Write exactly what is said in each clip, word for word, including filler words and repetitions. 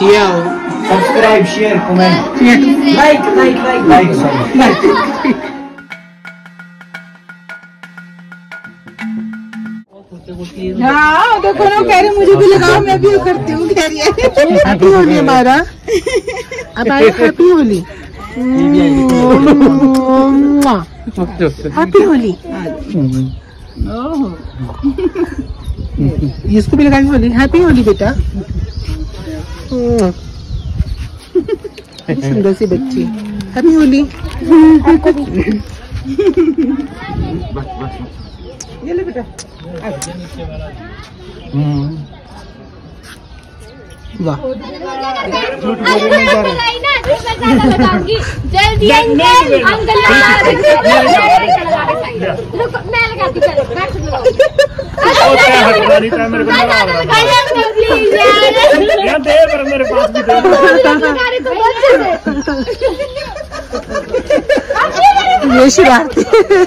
Share subscribe share comment like like like like like. हाँ देखो ना, कह रहे मुझे भी लगाओ, मैं भी करती हूँ, कह रही है। हैप्पी होली हमारा, अब आए हैप्पी होली, हैप्पी होली। इसको भी लगाई होली, हैप्पी होली बेटा। सुंदर सी बच्ची, हैप्पी होली। ये ले बेटा। वाह, जल्दी अंकल अंकल मैं लगाती ये शरारती।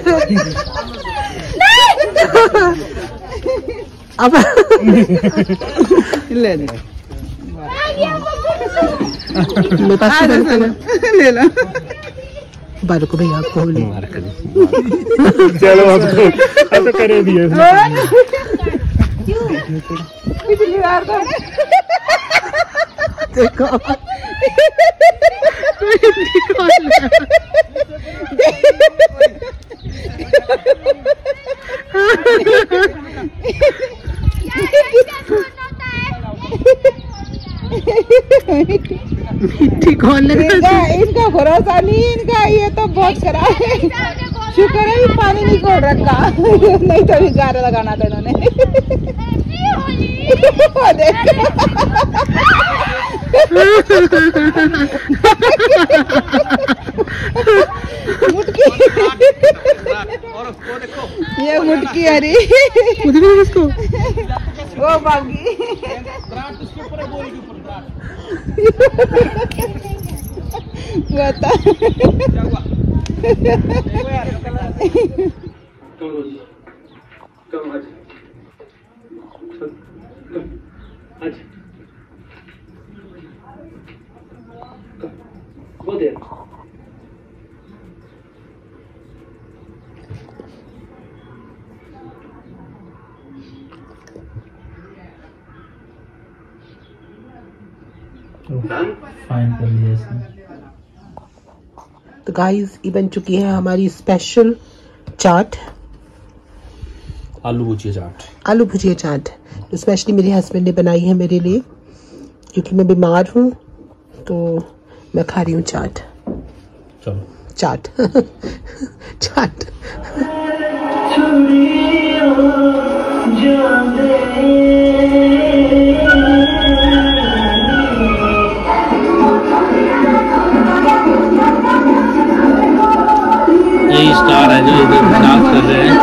अब ले ले मेरे पास ले ला बालों को भैया खोल ले। चलो अब तो करे दिए देखो मिट्टी कौन लगेगा, इनका भरोसा नहीं, इनका ये तो बहुत खराब है। शुक्र है पानी नहीं खोल रखा, नहीं तो भी गारा लगाना था इन्होंने। मुटकी, ये मुटकी हरी इसको वो बागी बता। फाइन कर लिया इसने। तो गाइस ये बन चुकी है हमारी स्पेशल चाट, आलू भुजिया चाट। आलू भुजिया चाट तो स्पेशली मेरे हस्बैंड ने बनाई है मेरे लिए, क्योंकि मैं बीमार हूँ तो मैं खा रही हूँ चाट। चलो चाट चाट। यही स्टार है जो इधर डांस कर रहे हैं।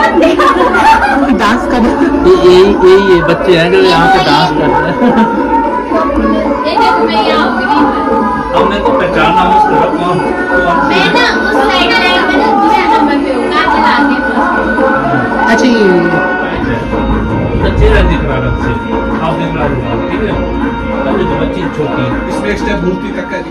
डांस कर रहे हैं, यही यही ये बच्चे हैं जो यहाँ पे डांस कर रहे हैं। हमने तो पहचाना उसको। अच्छा ये अच्छी रंजित प्रारंभ से आपने प्रारंभ ठीक है। अभी तो बच्ची छोटी इसमें एक्स्ट्रा भूलती तक का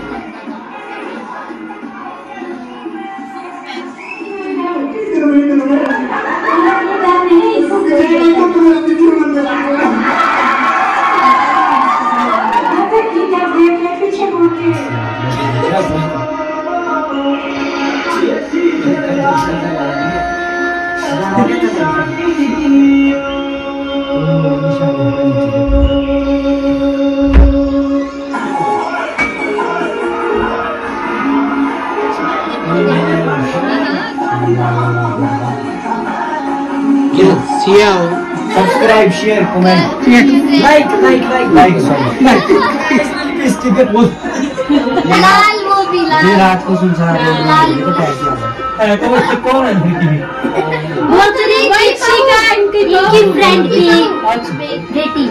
subscribe share comment like like like like like. लाल वो भी लाल, ये रात को सुनसा रहे हैं तो वो कौन है? वो तो इनकी फ्रेंड की बेटी।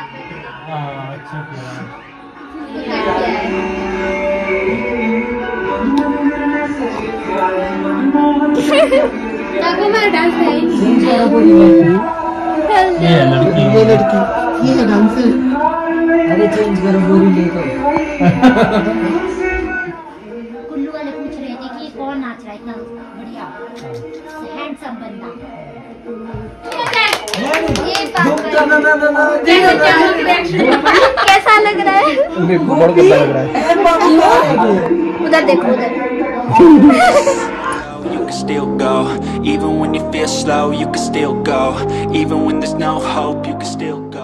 हाँ अच्छा किया। देखो मेरा डांस है ये लड़की ये लड़की ये है डांसर। अरे चेंज करो बोरी लेकर। कुल्लू वाले पूछ रहे थे कि कौन नाच रहा है इतना बढ़िया हैंडसम बंदा। ये कैसा लग रहा है? बहुत अच्छा लग रहा है। उधर देखो उधर। You can still go, even when you feel slow, you can still go, even when there's no hope, you can still go.